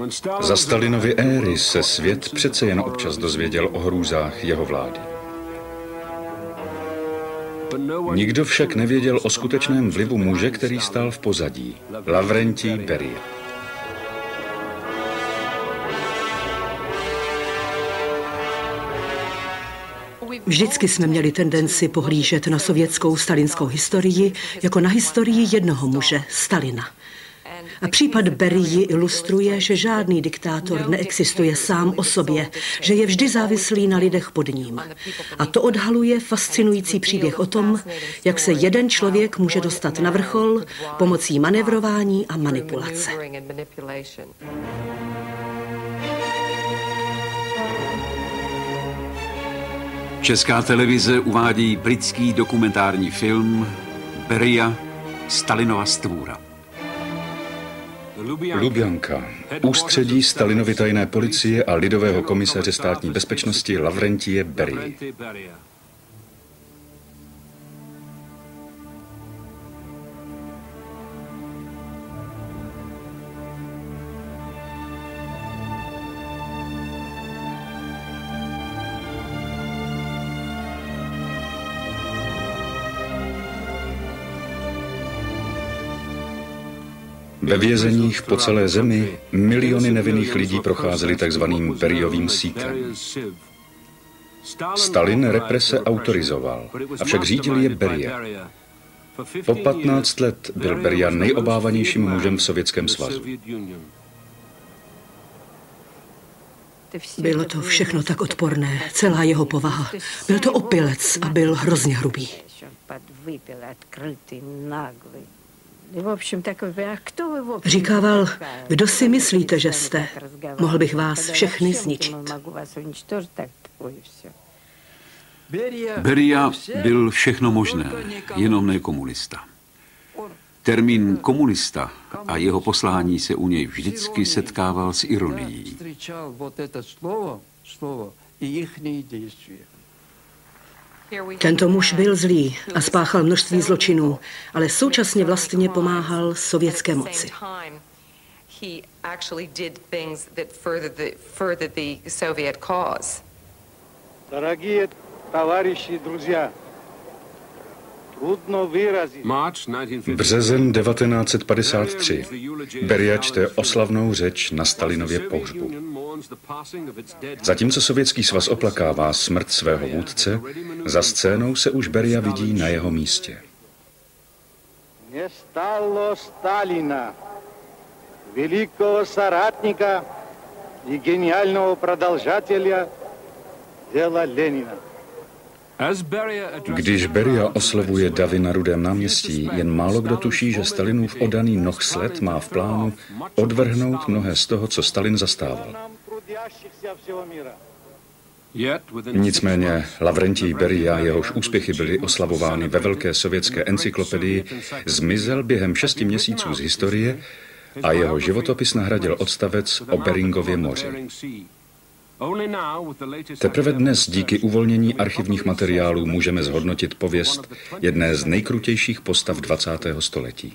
Za Stalinovy éry se svět přece jen občas dozvěděl o hrůzách jeho vlády. Nikdo však nevěděl o skutečném vlivu muže, který stál v pozadí, Lavrentij Berija. Vždycky jsme měli tendenci pohlížet na sovětskou stalinskou historii jako na historii jednoho muže, Stalina. A případ Beriji ilustruje, že žádný diktátor neexistuje sám o sobě, že je vždy závislý na lidech pod ním. A to odhaluje fascinující příběh o tom, jak se jeden člověk může dostat na vrchol pomocí manévrování a manipulace. Česká televize uvádí britský dokumentární film Berija, Stalinova stvůra. Lubjanka, ústředí Stalinovy tajné policie a lidového komisaře státní bezpečnosti Lavrentije Beriji. Ve vězeních po celé zemi miliony nevinných lidí procházely takzvaným Berijovým sítem. Stalin represe autorizoval, avšak řídil je Berija. Po 15 let byl Berija nejobávanějším mužem v Sovětském svazu. Bylo to všechno tak odporné, celá jeho povaha. Byl to opilec a byl hrozně hrubý. Říkával, kdo si myslíte, že jste? Mohl bych vás všechny zničit. Berija byl všechno možné, jenom ne komunista. Termín komunista a jeho poslání se u něj vždycky setkával s ironií. Tento muž byl zlý a spáchal množství zločinů, ale současně vlastně pomáhal sovětské moci. Březen 1953. Berija čte oslavnou řeč na Stalinově pohřbu. Zatímco Sovětský svaz oplakává smrt svého vůdce, za scénou se už Berija vidí na jeho místě. Nestalo Stalina, velikého соратника и гениального продолжателя дела Ленина. Když Berija oslavuje davy na Rudém náměstí, jen málo kdo tuší, že Stalinův oddaný Nohsled má v plánu odvrhnout mnohé z toho, co Stalin zastával. Nicméně Lavrentij Berija, jehož úspěchy byly oslavovány ve velké sovětské encyklopedii, zmizel během 6 měsíců z historie a jeho životopis nahradil odstavec o Beringově moři. Teprve dnes díky uvolnění archivních materiálů můžeme zhodnotit pověst jedné z nejkrutějších postav 20. století.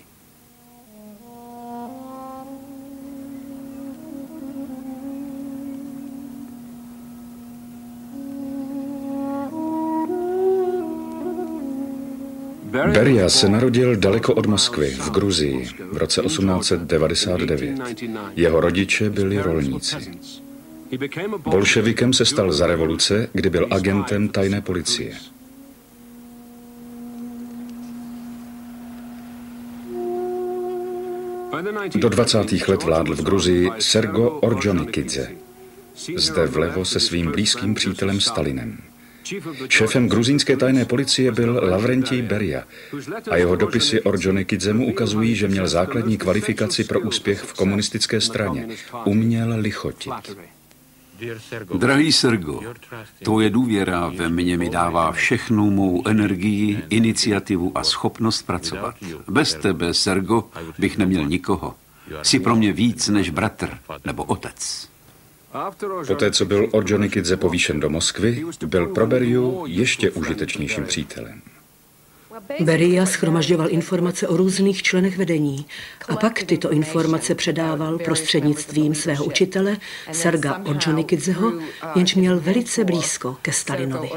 Berija se narodil daleko od Moskvy, v Gruzii, v roce 1899. Jeho rodiče byli rolníci. Bolševikem se stal za revoluce, kdy byl agentem tajné policie. Do 20. let vládl v Gruzii Sergo Ordžonikidze. Zde vlevo se svým blízkým přítelem Stalinem. Šéfem gruzínské tajné policie byl Lavrentij Berija a jeho dopisy Ordžonikidzemu ukazují, že měl základní kvalifikaci pro úspěch v komunistické straně. Uměl lichotit. Drahý Sergo, tvoje důvěra ve mně mi dává všechnu mou energii, iniciativu a schopnost pracovat. Bez tebe, Sergo, bych neměl nikoho. Jsi pro mě víc než bratr nebo otec. Poté, co byl Ordžonikidze povýšen do Moskvy, byl pro Beriju ještě užitečnějším přítelem. Beria shromažďoval informace o různých členech vedení a pak tyto informace předával prostřednictvím svého učitele Serga Ordžonikidzeho, jenž měl velice blízko ke Stalinovi.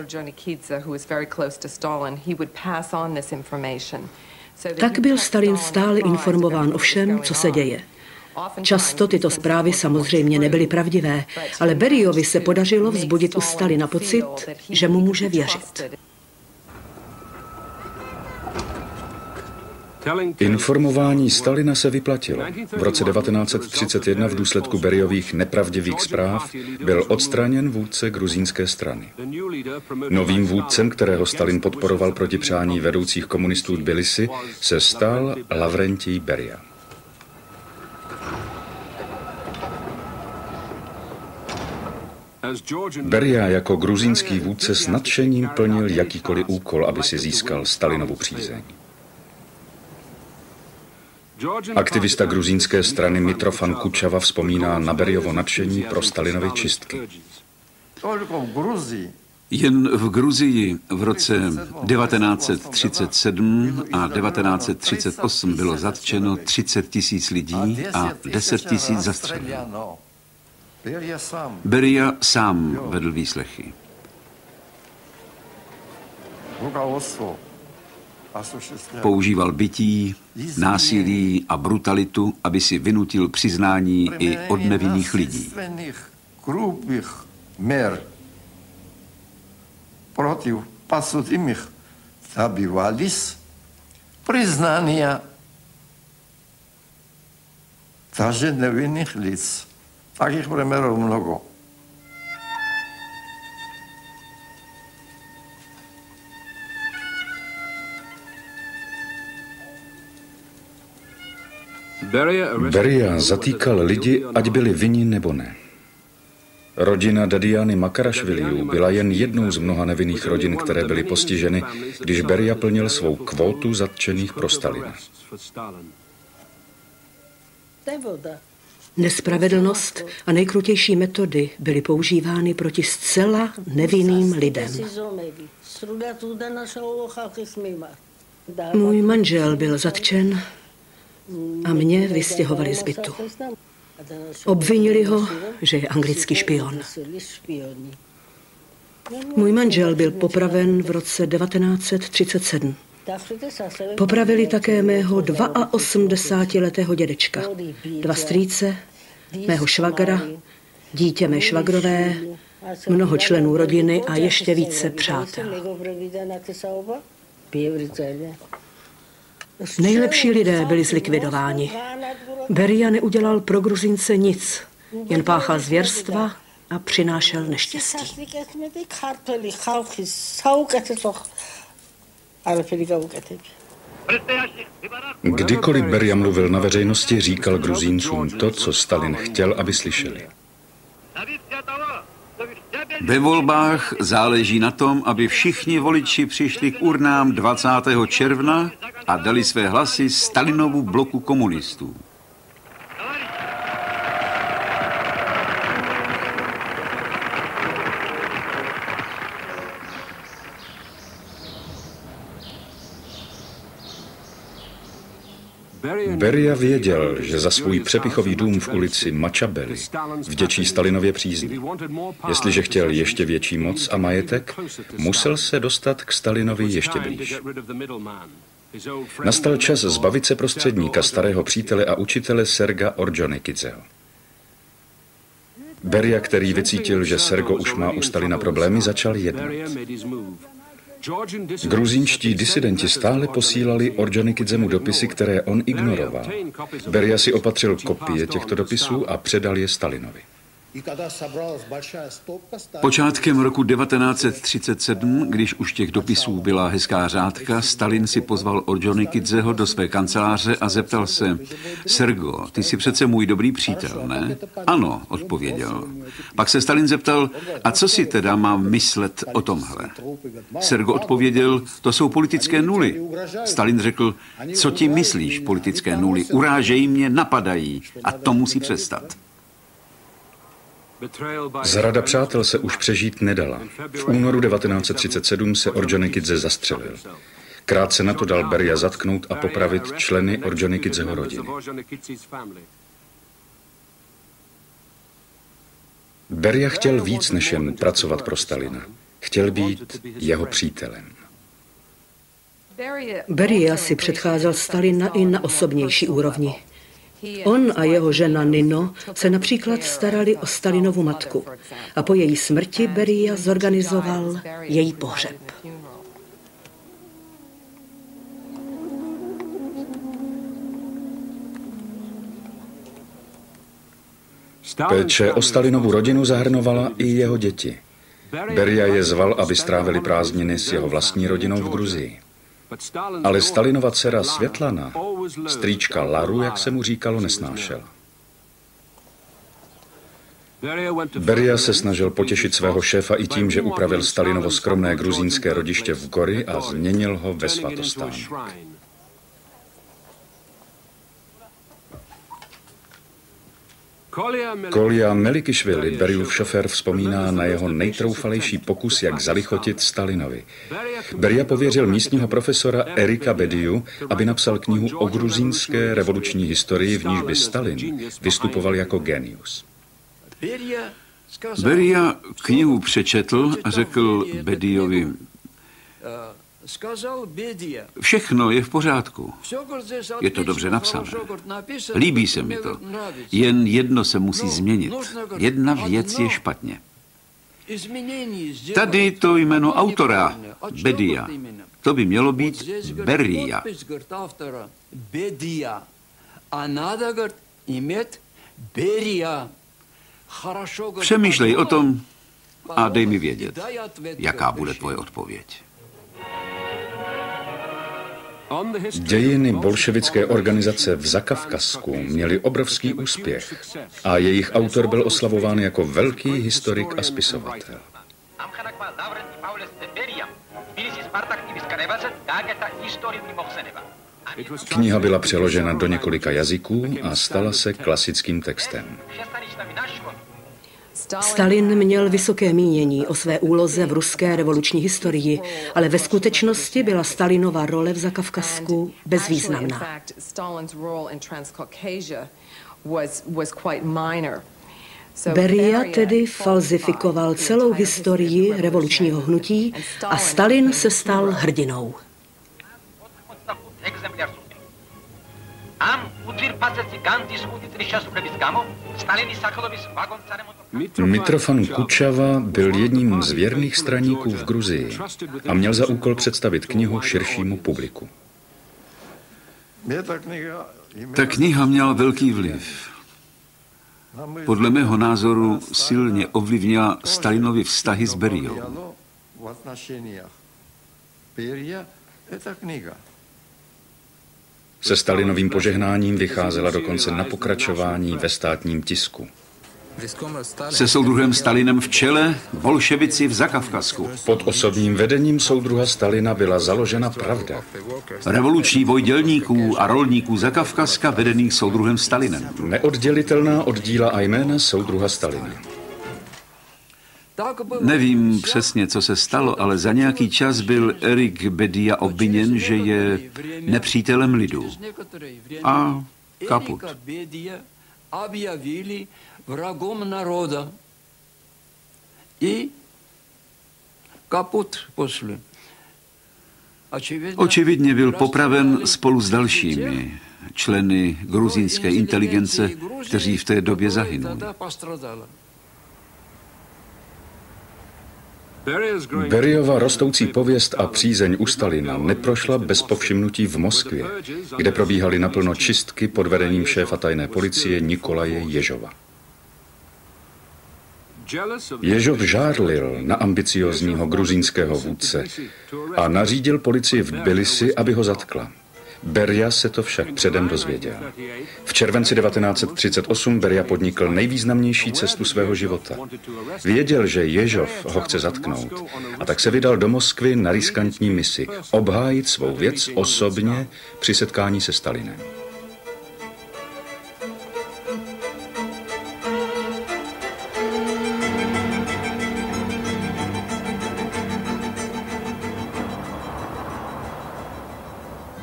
Tak byl Stalin stále informován o všem, co se děje. Často tyto zprávy samozřejmě nebyly pravdivé, ale Beriovi se podařilo vzbudit u Stalina pocit, že mu může věřit. Informování Stalina se vyplatilo. V roce 1931 v důsledku Beriových nepravdivých zpráv byl odstraněn vůdce gruzínské strany. Novým vůdcem, kterého Stalin podporoval proti přání vedoucích komunistů Tbilisi, se stal Lavrentij Beria. Beria jako gruzínský vůdce s nadšením plnil jakýkoliv úkol, aby si získal Stalinovu přízeň. Aktivista gruzínské strany Mitrofan Kučava vzpomíná na Beriovo nadšení pro Stalinovy čistky. Jen v Gruzii v roce 1937 a 1938 bylo zatčeno 30 000 lidí a 10 000 zastřeleno. Beria sám vedl výslechy. Používal bití, násilí a brutalitu, aby si vynutil přiznání i od nevinných lidí. Protiv pasudimih zabivalis priznania даже nevinných lic. Takých primerov mnogo. Beria zatýkal lidi, ať byli vinni nebo ne. Rodina Dadiany Makarašviliů byla jen jednou z mnoha nevinných rodin, které byly postiženy, když Beria plnil svou kvótu zatčených pro Stalina. Nespravedlnost a nejkrutější metody byly používány proti zcela nevinným lidem. Můj manžel byl zatčen a mě vystěhovali z bytu. Obvinili ho, že je anglický špion. Můj manžel byl popraven v roce 1937. Popravili také mého 82letého dědečka, 2 strýce, mého švagra, dítě mé švagrové, mnoho členů rodiny a ještě více přátel. Nejlepší lidé byli zlikvidováni. Beria neudělal pro Gruzínce nic, jen páchal zvěrstva a přinášel neštěstí. Kdykoliv Beria mluvil na veřejnosti, říkal Gruzíncům to, co Stalin chtěl, aby slyšeli. Ve volbách záleží na tom, aby všichni voliči přišli k urnám 20. června a dali své hlasy Stalinovu bloku komunistů. Beria věděl, že za svůj přepichový dům v ulici Mačabeli vděčí Stalinově přízni. Jestliže chtěl ještě větší moc a majetek, musel se dostat k Stalinovi ještě blíž. Nastal čas zbavit se prostředníka, starého přítele a učitele Serga Ordžonikidzeho. Beria, který vycítil, že Sergo už má u Stalina problémy, začal jednat. Gruzínští disidenti stále posílali Ordžonikidzemu dopisy, které on ignoroval. Beria si opatřil kopie těchto dopisů a předal je Stalinovi. Počátkem roku 1937, když už těch dopisů byla hezká řádka, Stalin si pozval Ordžonikidzeho do své kanceláře a zeptal se: Sergo, ty jsi přece můj dobrý přítel, ne? Ano, odpověděl. Pak se Stalin zeptal: a co si teda mám myslet o tomhle? Sergo odpověděl: to jsou politické nuly. Stalin řekl: co ti myslíš, politické nuly? Urážejí mě, napadají a to musí přestat. Zrada přátel se už přežít nedala. V únoru 1937 se Ordžonikidze zastřelil. Krátce na to dal Beria zatknout a popravit členy Ordžonikidzeho rodiny. Beria chtěl víc než jen pracovat pro Stalina. Chtěl být jeho přítelem. Beria si předcházel Stalina i na osobnější úrovni. On a jeho žena Nino se například starali o Stalinovu matku a po její smrti Beria zorganizoval její pohřeb. Péče o Stalinovu rodinu zahrnovala i jeho děti. Beria je zval, aby strávili prázdniny s jeho vlastní rodinou v Gruzii. Ale Stalinova dcera Světlana, strýčka Laru, jak se mu říkalo, nesnášel. Beria se snažil potěšit svého šéfa i tím, že upravil Stalinovo skromné gruzínské rodiště v Gori a změnil ho ve svatostánek. Kolja Melikišvili, Beriův šofér, vzpomíná na jeho nejtroufalejší pokus, jak zalichotit Stalinovi. Beria pověřil místního profesora Erika Bediu, aby napsal knihu o gruzínské revoluční historii, v níž by Stalin vystupoval jako genius. Beria knihu přečetl a řekl Bediovi: všechno je v pořádku. Je to dobře napsané. Líbí se mi to. Jen jedno se musí změnit. Jedna věc je špatně. Tady to jméno autora, Bedia, to by mělo být Beria. Přemýšlej o tom a dej mi vědět, jaká bude tvoje odpověď. Dějiny bolševické organizace v Zakavkazsku měly obrovský úspěch a jejich autor byl oslavován jako velký historik a spisovatel. Kniha byla přeložena do několika jazyků a stala se klasickým textem. Stalin měl vysoké mínění o své úloze v ruské revoluční historii, ale ve skutečnosti byla Stalinova role v Zakavkazsku bezvýznamná. Beria tedy falzifikoval celou historii revolučního hnutí a Stalin se stal hrdinou. Mitrofan Kučava byl jedním z věrných straníků v Gruzii a měl za úkol představit knihu širšímu publiku. Ta kniha měla velký vliv. Podle mého názoru silně ovlivnila Stalinovy vztahy s Beriou. Se Stalinovým požehnáním vycházela dokonce na pokračování ve státním tisku. Se soudruhem Stalinem v čele, bolševici v Zakavkazsku. Pod osobním vedením soudruha Stalina byla založena Pravda. Revoluční boj dělníků a rolníků Zakavkazska vedených soudruhem Stalinem. Neoddělitelná od díla a jména soudruha Stalina. Nevím přesně, co se stalo, ale za nějaký čas byl Erik Bedia obviněn, že je nepřítelem lidu. A kaput. Врагом народа. И капут после. Očividně byl popraven spolu s dalšími členy gruzínské inteligence, kteří v té době zahynuli. Beriova rostoucí pověst a přízeň u Stalina neprošla bez povšimnutí v Moskvě, kde probíhaly naplno čistky pod vedením šéfa tajné policie Nikolaje Ježova. Ježov žárlil na ambiciózního gruzínského vůdce a nařídil policii v Tbilisi, aby ho zatkla. Beria se to však předem dozvěděl. V červenci 1938 Beria podnikl nejvýznamnější cestu svého života. Věděl, že Ježov ho chce zatknout, a tak se vydal do Moskvy na riskantní misi obhájit svou věc osobně při setkání se Stalinem.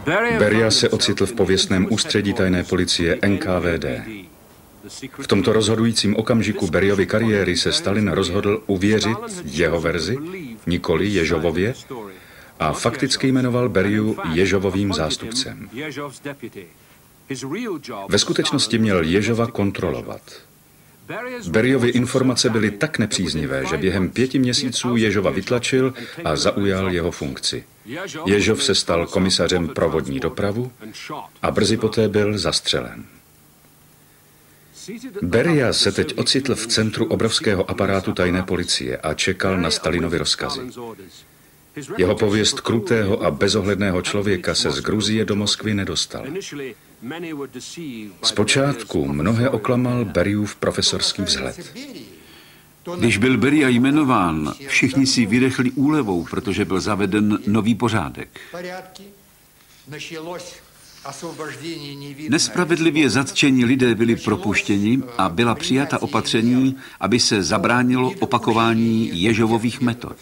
Beria se ocitl v pověstném ústředí tajné policie NKVD. V tomto rozhodujícím okamžiku Beriovy kariéry se Stalin rozhodl uvěřit jeho verzi, nikoli Ježovově, a fakticky jmenoval Beriu Ježovovým zástupcem. Ve skutečnosti měl Ježova kontrolovat. Beriovy informace byly tak nepříznivé, že během 5 měsíců Ježova vytlačil a zaujal jeho funkci. Ježov se stal komisařem pro vodní dopravu a brzy poté byl zastřelen. Beria se teď ocitl v centru obrovského aparátu tajné policie a čekal na Stalinovy rozkazy. Jeho pověst krutého a bezohledného člověka se z Gruzie do Moskvy nedostal. Zpočátku mnohé oklamal Beriův profesorský vzhled. Když byl Beria jmenován, všichni si vydechli úlevou, protože byl zaveden nový pořádek. Nespravedlivě zatčení lidé byli propuštěni a byla přijata opatření, aby se zabránilo opakování Ježovových metod.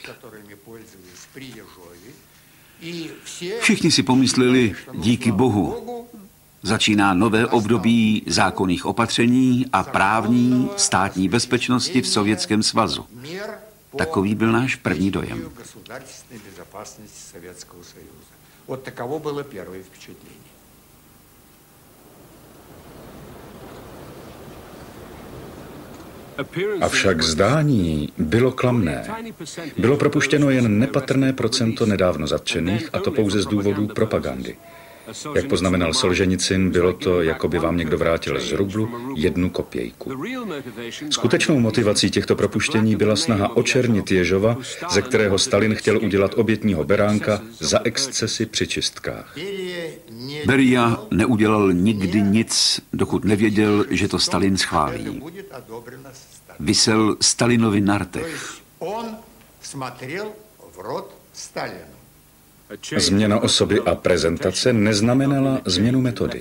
Všichni si pomysleli, díky Bohu, začíná nové období zákonných opatření a právní státní bezpečnosti v Sovětském svazu. Takový byl náš první dojem. Avšak zdání bylo klamné. Bylo propuštěno jen nepatrné procento nedávno zatčených, a to pouze z důvodů propagandy. Jak poznamenal Solženicyn, bylo to, jako by vám někdo vrátil z rublu 1 kopějku. Skutečnou motivací těchto propuštění byla snaha očernit Ježova, ze kterého Stalin chtěl udělat obětního beránka za excesy při čistkách. Beria neudělal nikdy nic, dokud nevěděl, že to Stalin schválí. Visel Stalinovi na rtech. Změna osoby a prezentace neznamenala změnu metody.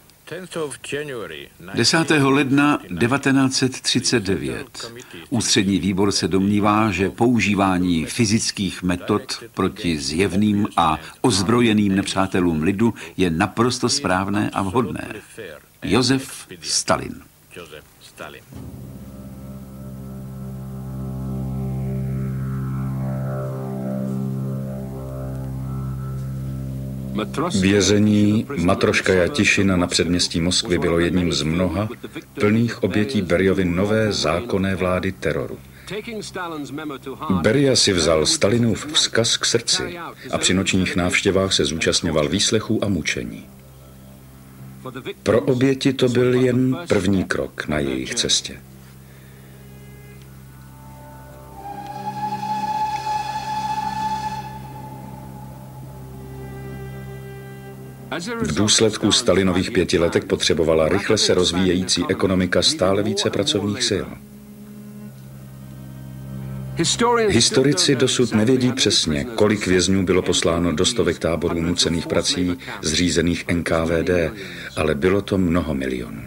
10. ledna 1939 Ústřední výbor se domnívá, že používání fyzických metod proti zjevným a ozbrojeným nepřátelům lidu je naprosto správné a vhodné. Josef Stalin. Vězení Matroškaja Tišina na předměstí Moskvy bylo jedním z mnoha plných obětí Beriovy nové zákonné vlády teroru. Beria si vzal Stalinův vzkaz k srdci a při nočních návštěvách se zúčastňoval výslechů a mučení. Pro oběti to byl jen první krok na jejich cestě. V důsledku Stalinových 5 letek potřebovala rychle se rozvíjející ekonomika stále více pracovních sil. Historici dosud nevědí přesně, kolik vězňů bylo posláno do stovek táborů nucených prací zřízených NKVD, ale bylo to mnoho milionů.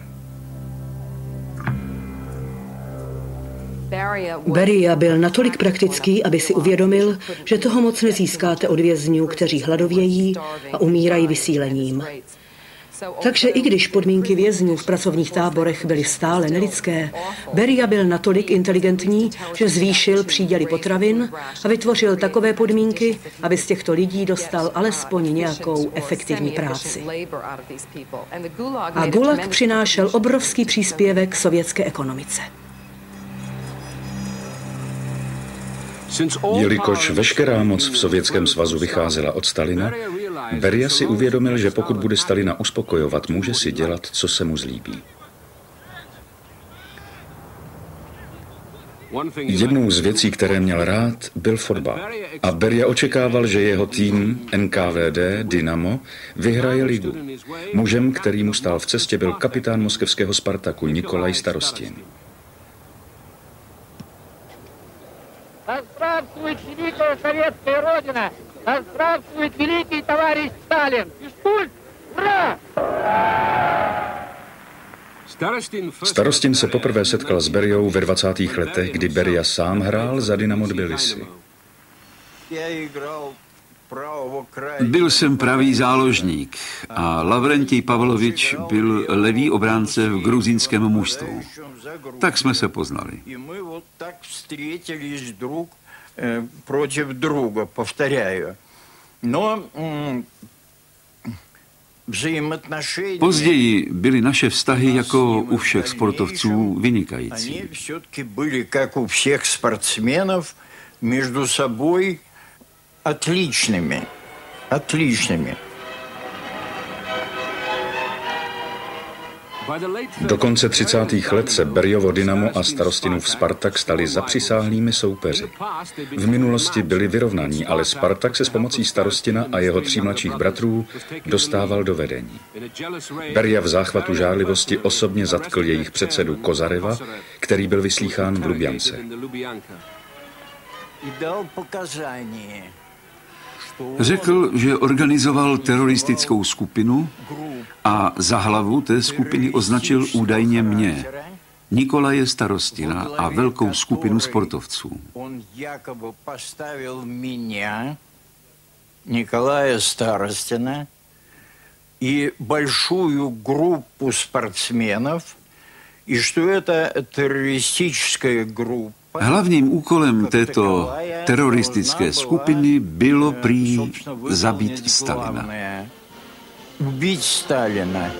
Beria byl natolik praktický, aby si uvědomil, že toho moc nezískáte od vězňů, kteří hladovějí a umírají vysílením. Takže i když podmínky vězňů v pracovních táborech byly stále nelidské, Beria byl natolik inteligentní, že zvýšil příděly potravin a vytvořil takové podmínky, aby z těchto lidí dostal alespoň nějakou efektivní práci. A Gulag přinášel obrovský příspěvek sovětské ekonomice. Jelikož veškerá moc v Sovětském svazu vycházela od Stalina, Beria si uvědomil, že pokud bude Stalina uspokojovat, může si dělat, co se mu zlíbí. Jednou z věcí, které měl rád, byl fotbal. A Beria očekával, že jeho tým NKVD Dynamo vyhraje ligu. Mužem, který mu stál v cestě, byl kapitán moskevského Spartaku Nikolaj Starostin. Здравствует великая советская родина! Здравствует великий товарищ Сталин! Физкульт! Ура! Starostin se poprvé setkal s Beriou ve 20. letech, kdy Beria sám hrál za Dynamo Tbilisi. Byl jsem pravý záložník a Lavrentij Pavlovič byl levý obránce v gruzínském mužstvu. Tak jsme se poznali. Против друга, повторяю. Но později byly naše vztahy jako u všech sportovců vynikající. Все-таки были, как у всех спортсменов, между собой отличными. Отличными. Do konce 30. let se Beriovo Dynamo a Starostinův Spartak stali zapřisáhlými soupeři. V minulosti byli vyrovnaní, ale Spartak se s pomocí Starostina a jeho 3 mladších bratrů dostával do vedení. Beria v záchvatu žárlivosti osobně zatkl jejich předsedu Kozareva, který byl vyslýchán v Lubiance. Řekl, že organizoval teroristickou skupinu a za hlavu té skupiny označil údajně mě, Nikolaje Starostina a velkou skupinu sportovců. Он якобы поставил меня, Николая Старостина, и большую группу спортсменов, и что это террористическая группа. Hlavním úkolem této teroristické skupiny bylo prý zabít Stalina. Убить Сталина.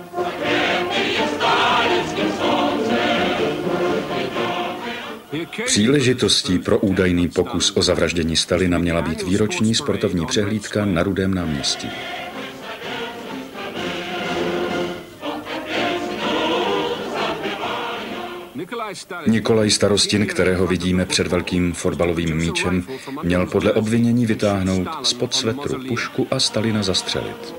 Příležitostí pro údajný pokus o zavraždění Stalina měla být výroční sportovní přehlídka na Rudém náměstí. Nikolaj Starostin, kterého vidíme před velkým fotbalovým míčem, měl podle obvinění vytáhnout spod svetru pušku a Stalina zastřelit.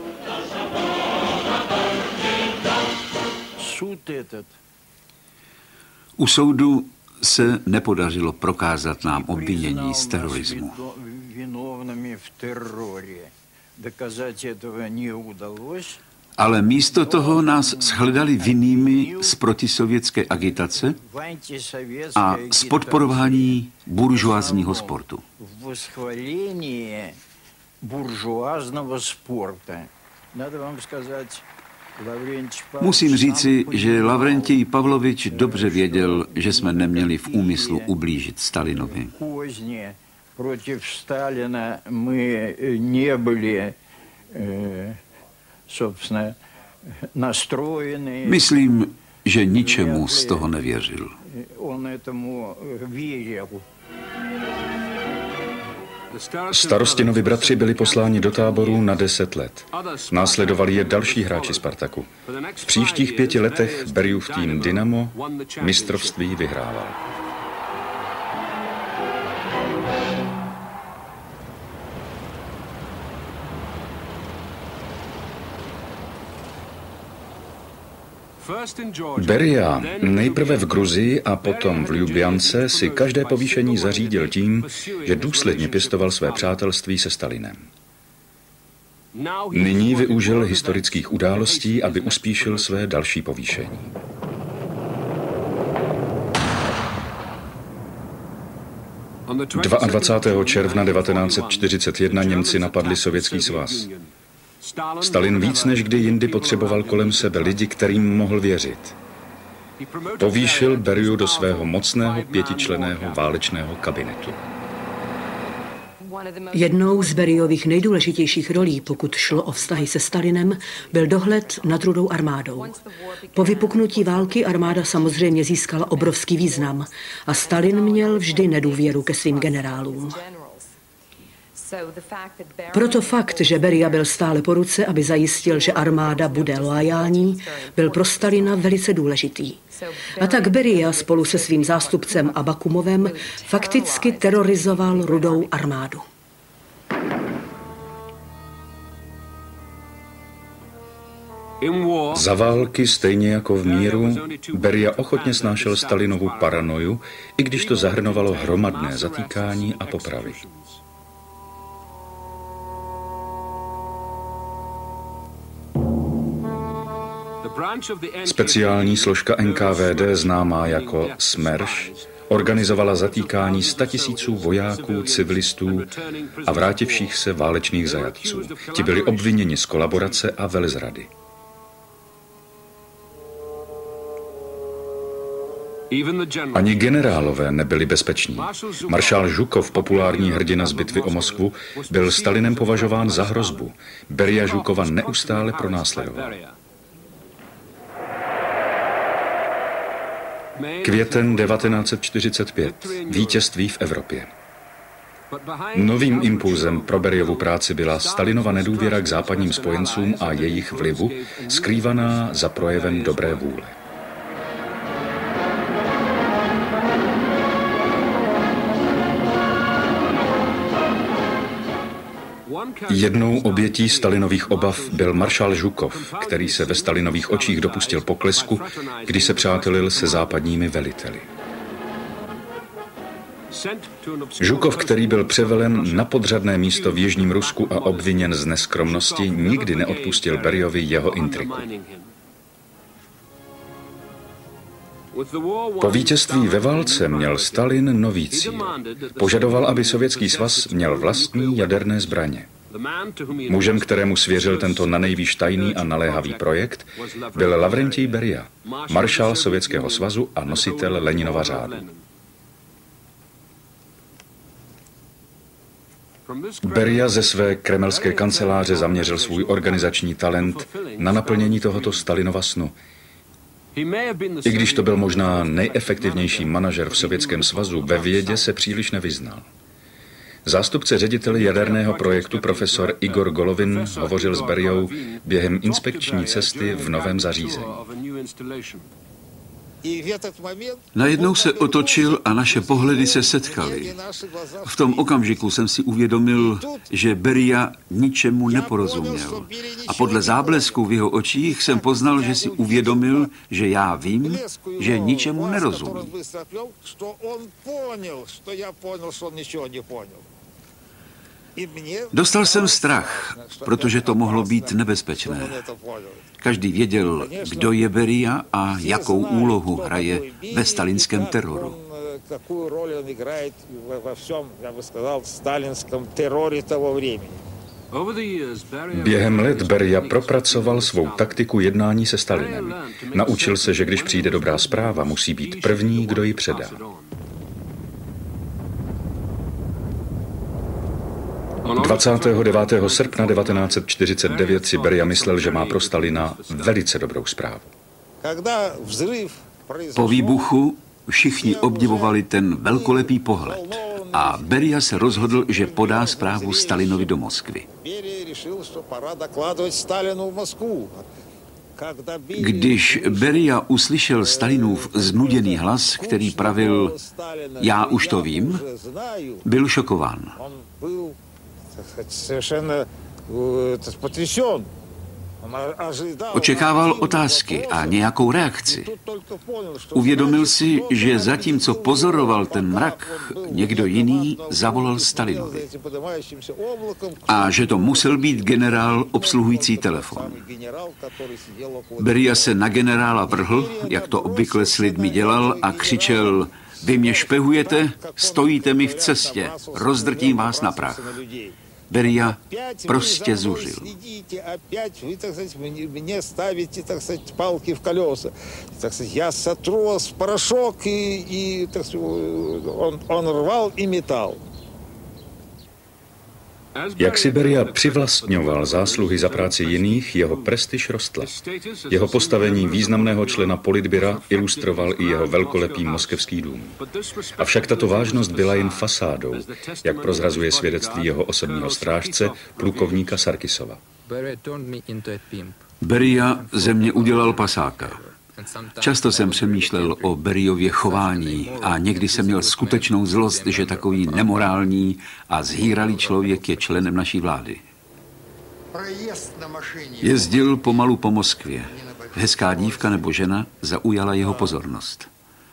U soudu se nepodařilo prokázat nám obvinění z terorismu. Ale místo toho nás shledali vinnými z protisovětské agitace a z podporování buržoázního sportu. Musím říci, že Lavrentij Pavlovič dobře věděl, že jsme neměli v úmyslu ublížit Stalinovi. Proti Stalina my nebyli собственно, настроены. Myslím, že ničemu z toho nevěřil. On этому věřil. Starostinovi bratři byli posláni do táboru na 10 let. Následovali je další hráči Spartaku. V příštích 5 letech Beriův tým Dynamo mistrovství vyhrával. Beria nejprve v Gruzii a potom v Ljubljance si každé povýšení zařídil tím, že důsledně pěstoval své přátelství se Stalinem. Nyní využil historických událostí, aby uspíšil své další povýšení. - 22. června 1941 Němci napadli Sovětský svaz. Stalin víc než kdy jindy potřeboval kolem sebe lidi, kterým mohl věřit. Povýšil Beriu do svého mocného 5členného válečného kabinetu. Jednou z Beriových nejdůležitějších rolí, pokud šlo o vztahy se Stalinem, byl dohled nad Rudou armádou. Po vypuknutí války armáda samozřejmě získala obrovský význam a Stalin měl vždy nedůvěru ke svým generálům. Proto fakt, že Beria byl stále po ruce, aby zajistil, že armáda bude loajální, byl pro Stalina velice důležitý. A tak Beria spolu se svým zástupcem Abakumovem fakticky terorizoval Rudou armádu. Za války, stejně jako v míru, Beria ochotně snášel Stalinovu paranoju, i když to zahrnovalo hromadné zatýkání a popravy. Speciální složka NKVD, známá jako Smerš, organizovala zatýkání 100 000 vojáků, civilistů a vrátivších se válečných zajatců. Ti byli obviněni z kolaborace a velezrady. Ani generálové nebyli bezpeční. Maršál Žukov, populární hrdina z bitvy o Moskvu, byl Stalinem považován za hrozbu. Beria Žukova neustále pronásledoval. Květen 1945. Vítězství v Evropě. Novým impulzem pro Beriovu práci byla Stalinova nedůvěra k západním spojencům a jejich vlivu, skrývaná za projevem dobré vůle. Jednou obětí Stalinových obav byl maršál Žukov, který se ve Stalinových očích dopustil poklesku, když se přátelil se západními veliteli. Žukov, který byl převelen na podřadné místo v Jižním Rusku a obviněn z neskromnosti, nikdy neodpustil Beriovi jeho intriku. Po vítězství ve válce měl Stalin nový cíl. Požadoval, aby Sovětský svaz měl vlastní jaderné zbraně. Mužem, kterému svěřil tento nanejvýš tajný a naléhavý projekt, byl Lavrentij Beria, maršál Sovětského svazu a nositel Leninova řádu. Beria ze své kremelské kanceláře zaměřil svůj organizační talent na naplnění tohoto Stalinova snu. I když to byl možná nejefektivnější manažer v Sovětském svazu, ve vědě se příliš nevyznal. Zástupce ředitele jaderného projektu profesor Igor Golovin hovořil s Beriou během inspekční cesty v novém zařízení. Najednou se otočil a naše pohledy se setkaly. V tom okamžiku jsem si uvědomil, že Beria ničemu neporozuměl. A podle záblesku v jeho očích jsem poznal, že si uvědomil, že já vím, že ničemu nerozumí. Dostal jsem strach, protože to mohlo být nebezpečné. Každý věděl, kdo je Beria a jakou úlohu hraje ve stalinském teroru. Během let Beria propracoval svou taktiku jednání se Stalinem. Naučil se, že když přijde dobrá zpráva, musí být první, kdo ji předá. No, 29. srpna 1949 si Beria myslel, že má pro Stalina velice dobrou zprávu. Po výbuchu všichni obdivovali ten velkolepý pohled a Beria se rozhodl, že podá zprávu Stalinovi do Moskvy. Když Beria uslyšel Stalinův znuděný hlas, který pravil "Já už to vím", byl šokován. Očekával otázky a nějakou reakci. Uvědomil si, že zatímco pozoroval ten mrak, někdo jiný zavolal Stalinovi. A že to musel být generál obsluhující telefon. Beria se na generála vrhl, jak to obvykle s lidmi dělal, a křičel: "Vy mě špehujete, stojíte mi v cestě, rozdrtím vás na prach." Beria prostě zuřil. Já сотру вас в порошок и он рвал и метал. Jak si Beria přivlastňoval zásluhy za práci jiných, jeho prestiž rostla. Jeho postavení významného člena politbyra ilustroval i jeho velkolepý moskevský dům. Avšak tato vážnost byla jen fasádou, jak prozrazuje svědectví jeho osobního strážce, plukovníka Sarkisova. Beria ze mě udělal pasáka. Často jsem přemýšlel o Beriově chování a někdy jsem měl skutečnou zlost, že takový nemorální a zhýralý člověk je členem naší vlády. Jezdil pomalu po Moskvě. Hezká dívka nebo žena zaujala jeho pozornost.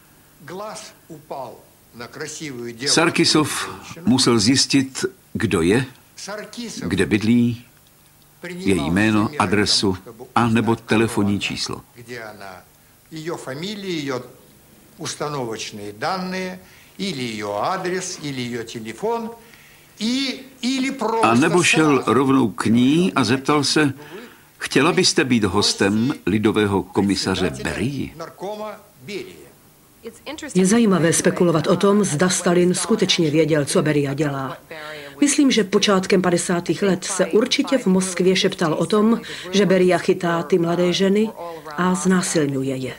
Sarkisov musel zjistit, kdo je, kde bydlí, její jméno, adresu a nebo telefonní číslo. установочные данные, или ее адрес, или ее телефон, или просто... A nebo šel rovnou k ní a zeptal se, chtěla byste být hostem lidového komisaře Berii? Je zajímavé spekulovat o tom, zda Stalin skutečně věděl, co Beria dělá. Myslím, že počátkem 50. let se určitě v Moskvě šeptal o tom, že Beria chytá ty mladé ženy a znásilňuje je.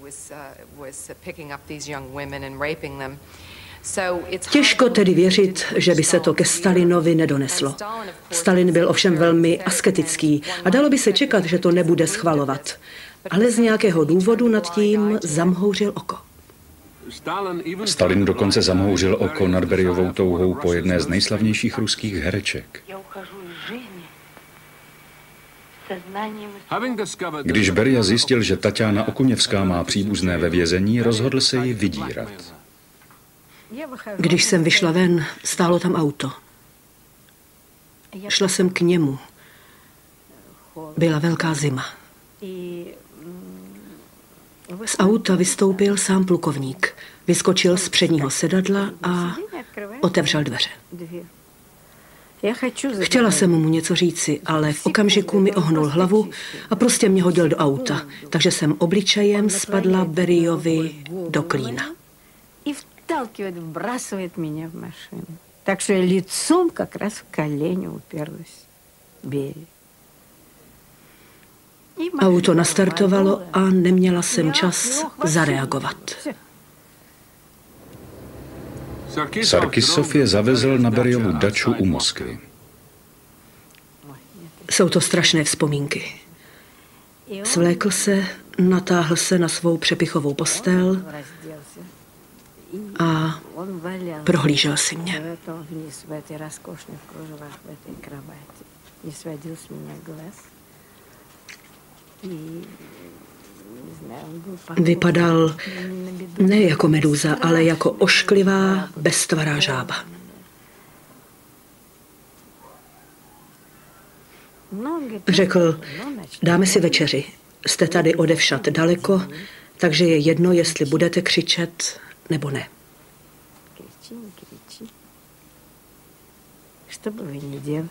Těžko tedy věřit, že by se to ke Stalinovi nedoneslo. Stalin byl ovšem velmi asketický a dalo by se čekat, že to nebude schvalovat. Ale z nějakého důvodu nad tím zamhouřil oko. Stalin dokonce zamhouřil oko nad Beriovou touhou po jedné z nejslavnějších ruských hereček. Když Beria zjistil, že Taťána Okuněvská má příbuzné ve vězení, rozhodl se ji vydírat. Když jsem vyšla ven, stálo tam auto. Šla jsem k němu. Byla velká zima. Z auta vystoupil sám plukovník. Vyskočil z předního sedadla a otevřel dveře. Chtěla jsem mu něco říci, ale v okamžiku mi ohnul hlavu a prostě mě hodil do auta. Takže jsem obličejem spadla Beriovi do klína. Takže лицом как раз в колени уперлась Берия. Auto nastartovalo a neměla jsem čas zareagovat. Sarkisov je zavezl na Beriovu daču u Moskvy. Jsou to strašné vzpomínky. Svlékl se, natáhl se na svou přepichovou postel a prohlížel si mě. Vypadal ne jako medúza, ale jako ošklivá, beztvará žába. Řekl, dáme si večeři. Jste tady odevšad daleko, takže je jedno, jestli budete křičet nebo ne. Co by vy nedělali?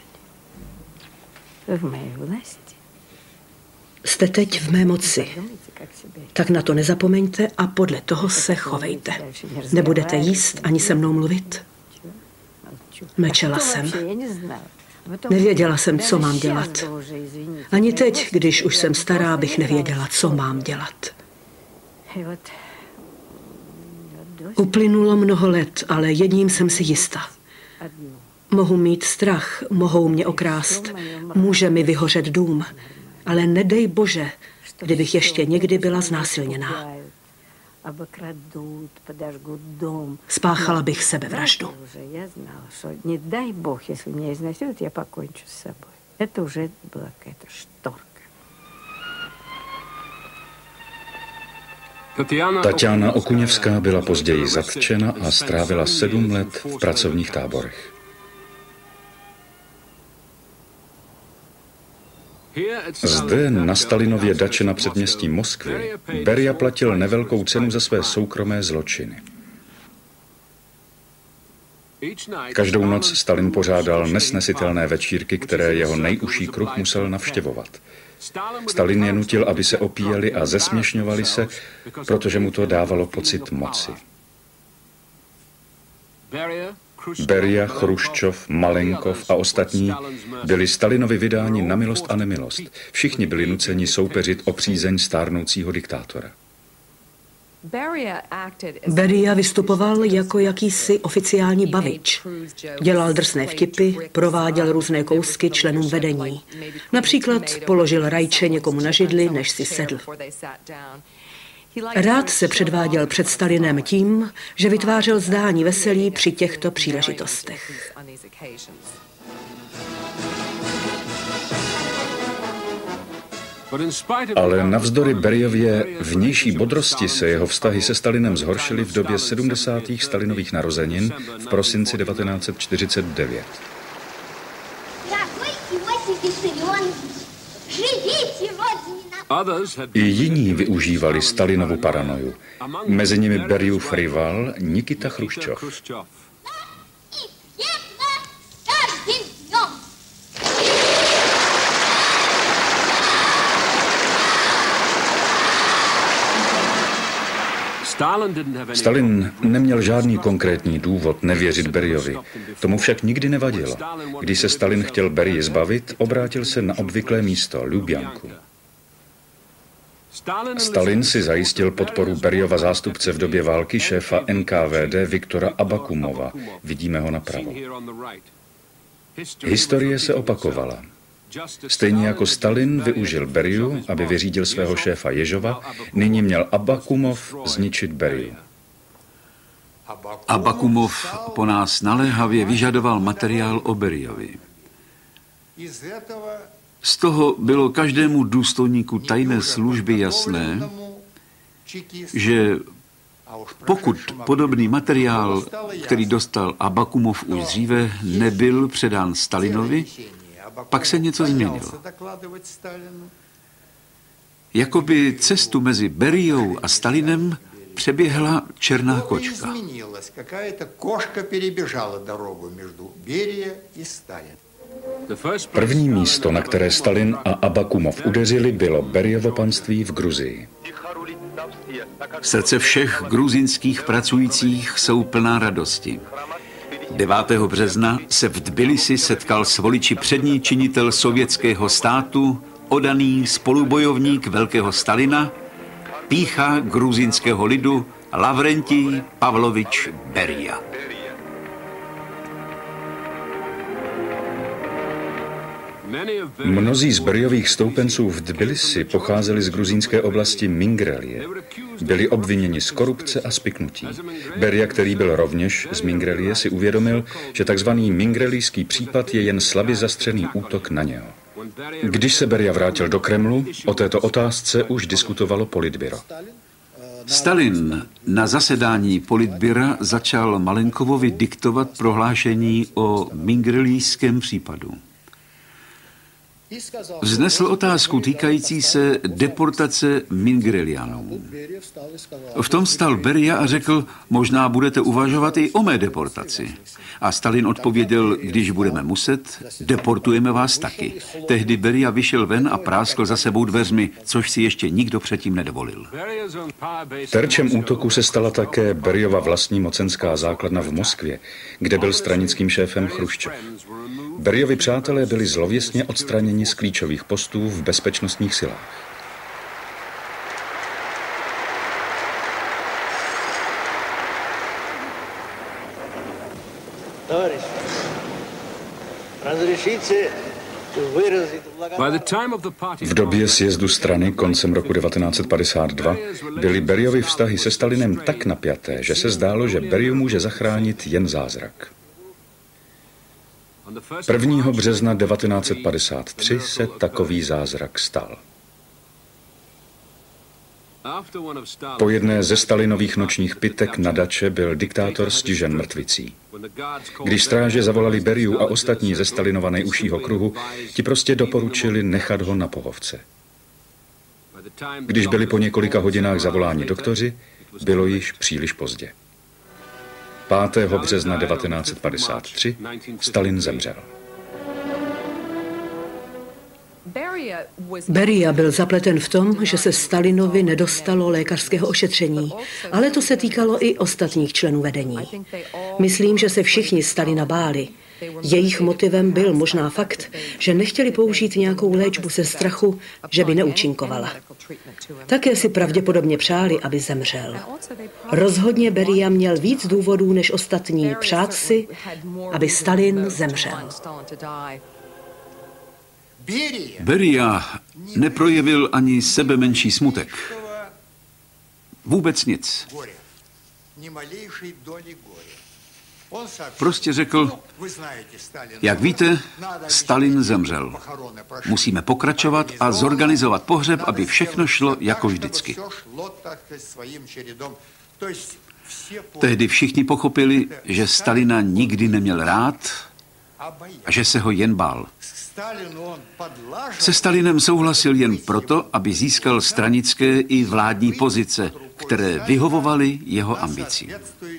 V mé vlasti. Jste teď v mé moci. Tak na to nezapomeňte a podle toho se chovejte. Nebudete jíst ani se mnou mluvit? Mlčela jsem. Nevěděla jsem, co mám dělat. Ani teď, když už jsem stará, bych nevěděla, co mám dělat. Uplynulo mnoho let, ale jedním jsem si jistá. Mohu mít strach, mohou mě okrást, může mi vyhořet dům, ale nedej Bože, kdybych ještě někdy byla znásilněná. Spáchala bych sebevraždu. Nedej Bůh, jestli mě iznasилуют, já покончу с собой. Это уже была какая-то шторка. Taťána Okuněvská byla později zatčena a strávila 7 let v pracovních táborech. Zde na Stalinově dači na předměstí Moskvy Beria platil nevelkou cenu za své soukromé zločiny. Každou noc Stalin pořádal nesnesitelné večírky, které jeho nejužší kruh musel navštěvovat. Stalin je nutil, aby se opíjeli a zesměšňovali se, protože mu to dávalo pocit moci. Beria, Chruščov, Malenkov a ostatní byli Stalinovi vydáni na milost a nemilost. Všichni byli nuceni soupeřit o přízeň stárnoucího diktátora. Beria vystupoval jako jakýsi oficiální bavič. Dělal drsné vtipy, prováděl různé kousky členům vedení. Například položil rajče někomu na židli, než si sedl. Rád se předváděl před Stalinem tím, že vytvářel zdání veselí při těchto příležitostech. Ale navzdory Beriově vnější bodrosti se jeho vztahy se Stalinem zhoršily v době 70. Stalinových narozenin v prosinci 1949. I jiní využívali Stalinovu paranoju. Mezi nimi Berijův rival Nikita Chruščov. Stalin neměl žádný konkrétní důvod nevěřit Berijovi. Tomu však nikdy nevadilo. Když se Stalin chtěl Berije zbavit, obrátil se na obvyklé místo, Lubjanku. Stalin si zajistil podporu Berijova zástupce v době války, šéfa NKVD Viktora Abakumova. Vidíme ho napravo. Historie se opakovala. Stejně jako Stalin využil Beriju, aby vyřídil svého šéfa Ježova, nyní měl Abakumov zničit Beriju. Abakumov po nás naléhavě vyžadoval materiál o Berijovi. Z toho bylo každému důstojníku tajné služby jasné, že pokud podobný materiál, který dostal Abakumov už dříve, nebyl předán Stalinovi, pak se něco změnilo. Jakoby cestu mezi Berijou a Stalinem přeběhla černá kočka. První místo, na které Stalin a Abakumov udeřili, bylo Berijovo panství v Gruzii. Srdce všech gruzínských pracujících jsou plná radosti. 9. března se v Tbilisi setkal s voliči přední činitel sovětského státu, oddaný spolubojovník velkého Stalina, pýcha gruzínského lidu Lavrentij Pavlovič Berija. Mnozí z Berijových stoupenců v Tbilisi pocházeli z gruzínské oblasti Mingrelie. Byli obviněni z korupce a spiknutí. Berija, který byl rovněž z Mingrelie, si uvědomil, že tzv. Mingrelijský případ je jen slabě zastřený útok na něho. Když se Berija vrátil do Kremlu, o této otázce už diskutovalo politbyro. Stalin na zasedání politbyra začal Malenkovovi diktovat prohlášení o mingrelijském případu. Vznesl otázku týkající se deportace Mingrelianů. V tom stal Berija a řekl, možná budete uvažovat i o mé deportaci. A Stalin odpověděl, když budeme muset, deportujeme vás taky. Tehdy Berija vyšel ven a práskl za sebou dveřmi, což si ještě nikdo předtím nedovolil. Terčem útoku se stala také Berijova vlastní mocenská základna v Moskvě, kde byl stranickým šéfem Chruščov. Berijovi přátelé byli zlověstně odstraněni z klíčových postů v bezpečnostních silách. V době sjezdu strany koncem roku 1952 byly Berijovy vztahy se Stalinem tak napjaté, že se zdálo, že Beriju může zachránit jen zázrak. 1. března 1953 se takový zázrak stal. Po jedné ze Stalinových nočních pitek na dače byl diktátor stižen mrtvicí. Když stráže zavolali Beriju a ostatní ze Stalinova nejužšího kruhu, ti prostě doporučili nechat ho na pohovce. Když byli po několika hodinách zavoláni doktoři, bylo již příliš pozdě. 5. března 1953 Stalin zemřel. Berija byl zapleten v tom, že se Stalinovi nedostalo lékařského ošetření, ale to se týkalo i ostatních členů vedení. Myslím, že se všichni Stalina báli. Jejich motivem byl možná fakt, že nechtěli použít nějakou léčbu ze strachu, že by neúčinkovala. Také si pravděpodobně přáli, aby zemřel. Rozhodně Berija měl víc důvodů než ostatní přát si, aby Stalin zemřel. Berija neprojevil ani sebemenší smutek. Vůbec nic. Prostě řekl, jak víte, Stalin zemřel. Musíme pokračovat a zorganizovat pohřeb, aby všechno šlo jako vždycky. Tehdy všichni pochopili, že Stalina nikdy neměl rád a že se ho jen bál. Se Stalinem souhlasil jen proto, aby získal stranické i vládní pozice, které vyhovovaly jeho ambicím.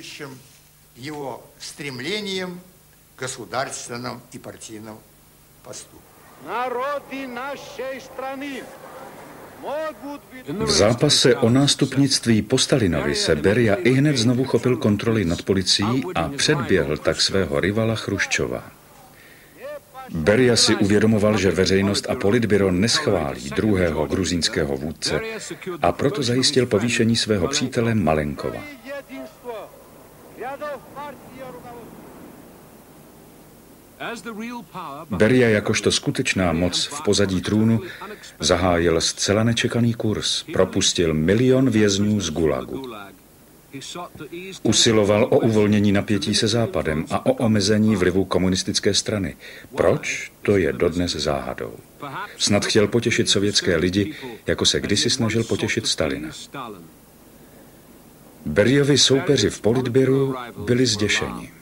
V zápase o nástupnictví po Stalinovi se Beria ihned znovu chopil kontroly nad policií a předběhl tak svého rivala Chruščova. Beria si uvědomoval, že veřejnost a politbyro neschválí druhého gruzínského vůdce a proto zajistil povýšení svého přítele Malenkova. Beria jakožto skutečná moc v pozadí trůnu zahájil zcela nečekaný kurz, propustil 1 milion vězňů z Gulagu. Usiloval o uvolnění napětí se Západem a o omezení vlivu komunistické strany. Proč? To je dodnes záhadou. Snad chtěl potěšit sovětské lidi, jako se kdysi snažil potěšit Stalina. Beriovi soupeři v politbyru byli zděšeni.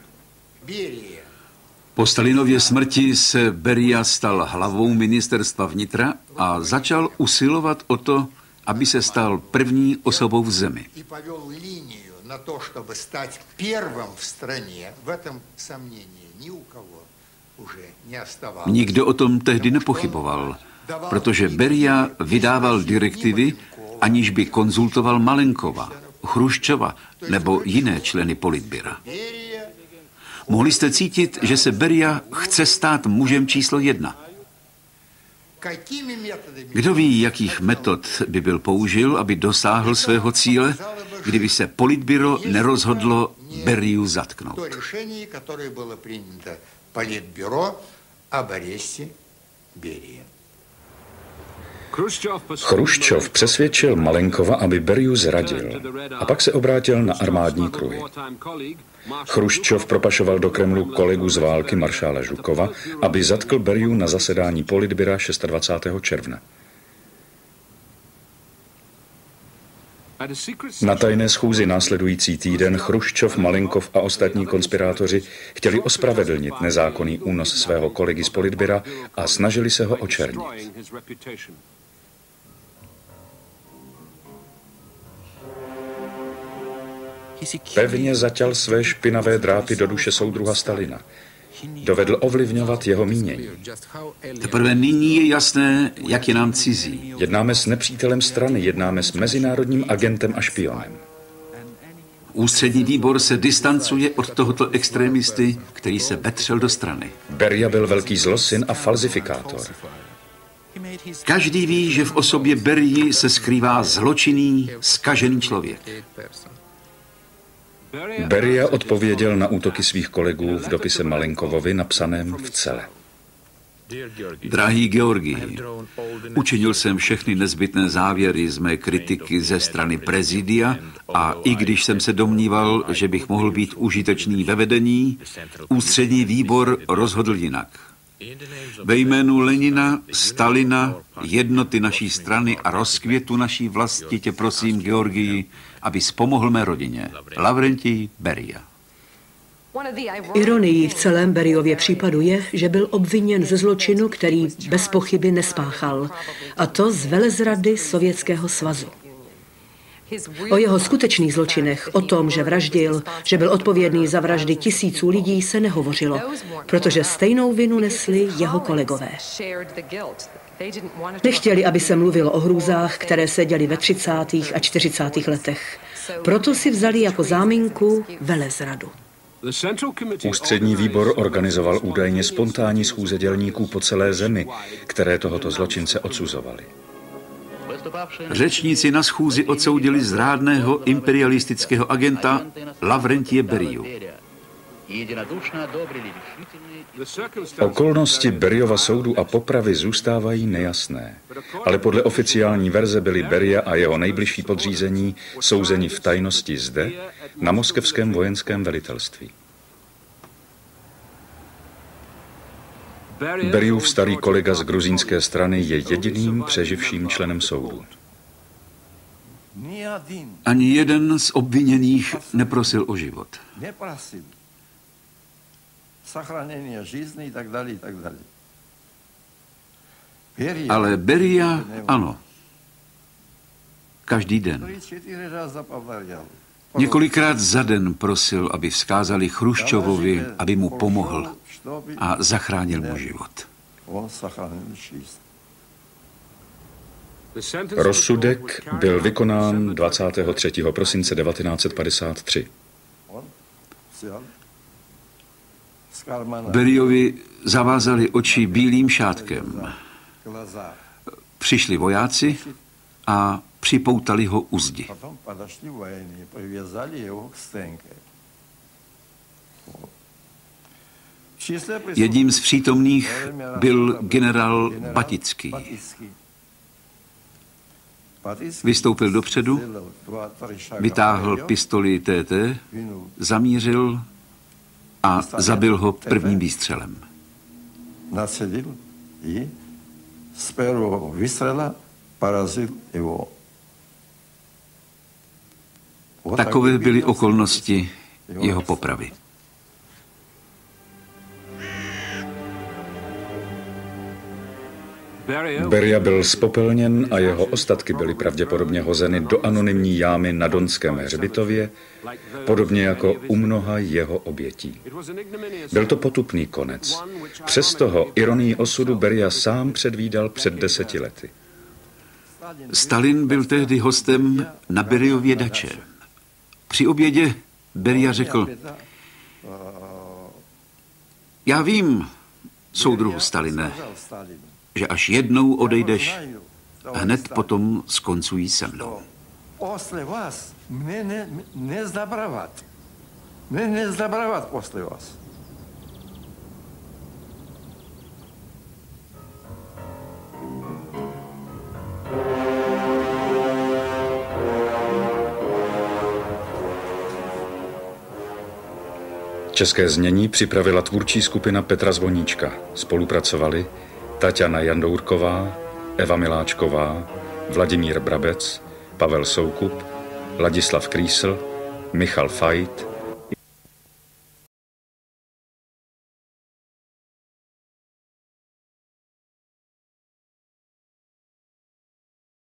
Po Stalinově smrti se Beria stal hlavou ministerstva vnitra a začal usilovat o to, aby se stal první osobou v zemi. Nikdo o tom tehdy nepochyboval, protože Beria vydával direktivy, aniž by konzultoval Malenkova, Chruščova nebo jiné členy politbyra. Mohli jste cítit, že se Beria chce stát mužem číslo 1. Kdo ví, jakých metod by byl použil, aby dosáhl svého cíle, kdyby se politbyro nerozhodlo Beriu zatknout. Chruščov přesvědčil Malenkova, aby Beriu zradil, a pak se obrátil na armádní kruhy. Chruščov propašoval do Kremlu kolegu z války maršála Žukova, aby zatkl Beriu na zasedání politbyra 26. června. Na tajné schůzi následující týden Chruščov, Malenkov a ostatní konspirátoři chtěli ospravedlnit nezákonný únos svého kolegy z politbyra a snažili se ho očernit. Pevně zaťal své špinavé drápy do duše soudruha Stalina. Dovedl ovlivňovat jeho mínění. Teprve nyní je jasné, jak je nám cizí. Jednáme s nepřítelem strany, jednáme s mezinárodním agentem a špionem. Ústřední výbor se distancuje od tohoto extrémisty, který se vetřel do strany. Beria byl velký zlosin a falzifikátor. Každý ví, že v osobě Berii se skrývá zločinný, zkažený člověk. Beria odpověděl na útoky svých kolegů v dopise Malenkovovi napsaném v cele. Drahý Georgii, učinil jsem všechny nezbytné závěry z mé kritiky ze strany prezidia a i když jsem se domníval, že bych mohl být užitečný ve vedení, ústřední výbor rozhodl jinak. Ve jménu Lenina, Stalina, jednoty naší strany a rozkvětu naší vlasti tě prosím, Georgii, abys pomohl mé rodině. Lavrentij Beria. Ironií v celém Beriově případu je, že byl obviněn ze zločinu, který bez pochyby nespáchal, a to z velezrady Sovětského svazu. O jeho skutečných zločinech, o tom, že vraždil, že byl odpovědný za vraždy tisíců lidí, se nehovořilo, protože stejnou vinu nesli jeho kolegové. Nechtěli, aby se mluvilo o hrůzách, které se děly ve 30. a 40. letech. Proto si vzali jako záminku velezradu. Ústřední výbor organizoval údajně spontánní schůze dělníků po celé zemi, které tohoto zločince odsuzovali. Řečníci na schůzi odsoudili zrádného imperialistického agenta Lavrentije Beriu. Okolnosti Beriova soudu a popravy zůstávají nejasné, ale podle oficiální verze byli Beria a jeho nejbližší podřízení souzeni v tajnosti zde, na moskevském vojenském velitelství. Beriův starý kolega z gruzínské strany je jediným přeživším členem soudu. Ani jeden z obviněných neprosil o život. Ale Beria ano. Každý den. Několikrát za den prosil, aby vzkázali Chruščovovi, aby mu pomohl a zachránil mu život. Rozsudek byl vykonán 23. prosince 1953. Beriovi zavázali oči bílým šátkem. Přišli vojáci a připoutali ho u zdi. Jedním z přítomných byl generál Batický. Vystoupil dopředu, vytáhl pistoli TT, zamířil a zabil ho prvním výstřelem. Nasadil i z prvního výstřela porazil jeho. Takové byly okolnosti jeho popravy. Beria byl zpopelněn a jeho ostatky byly pravděpodobně hozeny do anonymní jámy na Donském hřbitově, podobně jako u mnoha jeho obětí. Byl to potupný konec. Přesto ho ironii osudu Beria sám předvídal před 10 lety. Stalin byl tehdy hostem na Beriově dače. Při obědě Beria řekl: já vím, soudruhu Staline, že až jednou odejdeš, hned potom skoncují se mnou. После вас mě nezabrávat. Mě nezabrávat после vás. České znění připravila tvůrčí skupina Petra Zvoníčka. Spolupracovali Taťana Jandourková, Eva Miláčková, Vladimír Brabec, Pavel Soukup, Ladislav Krýsl, Michal Fajt,